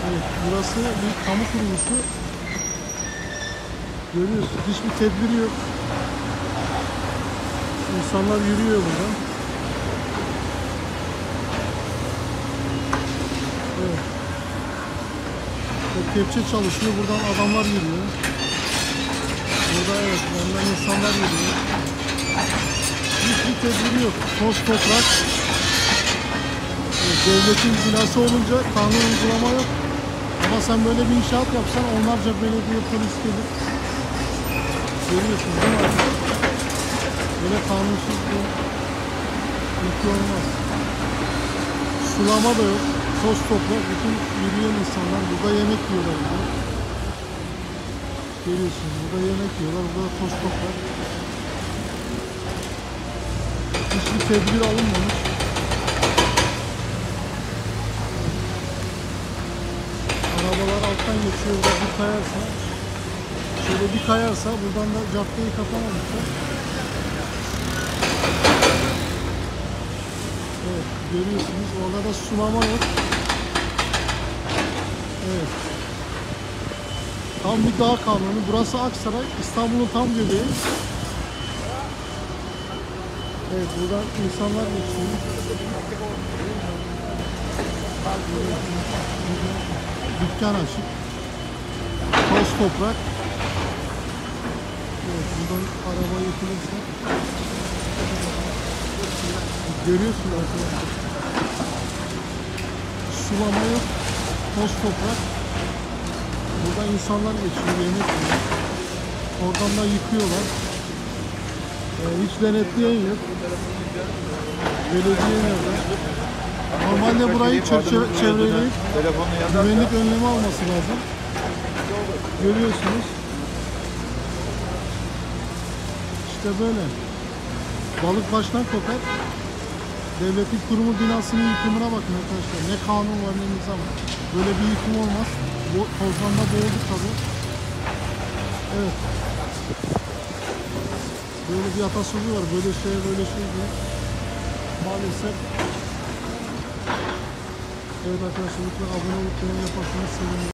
Evet, burası bir kamu kuruluşu. Görüyorsun, hiçbir tedbiri yok. İnsanlar yürüyor buradan. Evet. Kepçe çalışıyor, buradan adamlar yürüyor. Burada evet, yandan insanlar yürüyor. Hiçbir tedbiri yok. Toz toprak. Evet, devletin binası olunca kanun uygulama yok. Ama sen böyle bir inşaat yapsan onlarca belediye polis gelir. Görüyorsun değil mi abi? Böyle kanunsuz bir ülke olmaz. Sulama da yok. Toz toprak. Bütün yürüyen insanlar burada yemek yiyorlar. Burada. Görüyorsun burada yemek yiyorlar. Burada toz toprak. Hiçbir tedbir alınmamış. Arabalar alttan geçiyor. Burada bir kayarsa, şöyle bir kayarsa buradan da caddeyi kapamamışlar. Evet, görüyorsunuz. Orada da sulama yok. Evet. Tam bir dağ kanunu. Burası Aksaray. İstanbul'un tam göbeği. Evet, buradan insanlar geçiyor. Dükkan açık. Toz toprak. Evet, buradan araba yıkılırsa. Görüyorsun arkadaşlar. Sulama yok. Toz toprak. Burada insanlar geçiyor, yemek yiyor. Oradan da yıkıyorlar. Hiç denetleyen yok. Belediye nerede? Normalde burayı çevreleyip güvenlik önlemi alması lazım. Görüyorsunuz. İşte böyle. Balık baştan kokar. Devletin kurumu binasının yıkımına bakın arkadaşlar. Ne kanun var ne nizam var. Böyle bir yıkım olmaz. Tozlanda boğulduk tabii. Evet. Böyle bir atasözü var. Böyle şey değil. Maalesef. Evet arkadaşlar lütfen abone olup beğeni yaparsanız sevinirim.